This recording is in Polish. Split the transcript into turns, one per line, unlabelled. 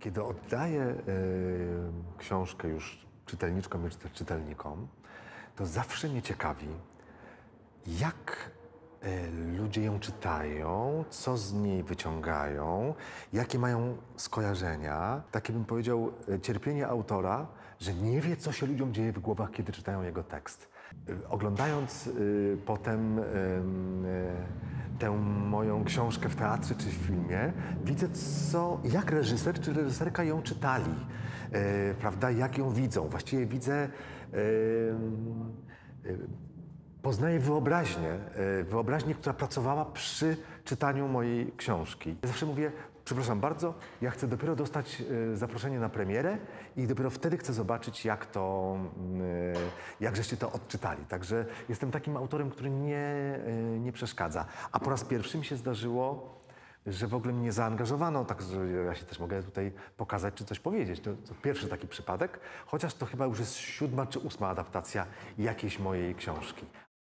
Kiedy oddaję książkę już czytelniczkom i czytelnikom, to zawsze mnie ciekawi, jak ludzie ją czytają, co z niej wyciągają, jakie mają skojarzenia. Takie bym powiedział cierpienie autora, że nie wie, co się ludziom dzieje w głowach, kiedy czytają jego tekst. Oglądając potem tę moją książkę w teatrze czy w filmie, widzę, jak reżyser czy reżyserka ją czytali, prawda, jak ją widzą. Właściwie widzę, poznaję wyobraźnię, która pracowała przy czytaniu mojej książki. Ja zawsze mówię, przepraszam bardzo, ja chcę dopiero dostać zaproszenie na premierę i dopiero wtedy chcę zobaczyć, jak żeście to odczytali. Także jestem takim autorem, który nie przeszkadza. A po raz pierwszy mi się zdarzyło, że w ogóle mnie zaangażowano, tak że ja się też mogę tutaj pokazać czy coś powiedzieć. To pierwszy taki przypadek, chociaż to chyba już jest 7. czy 8. adaptacja jakiejś mojej książki.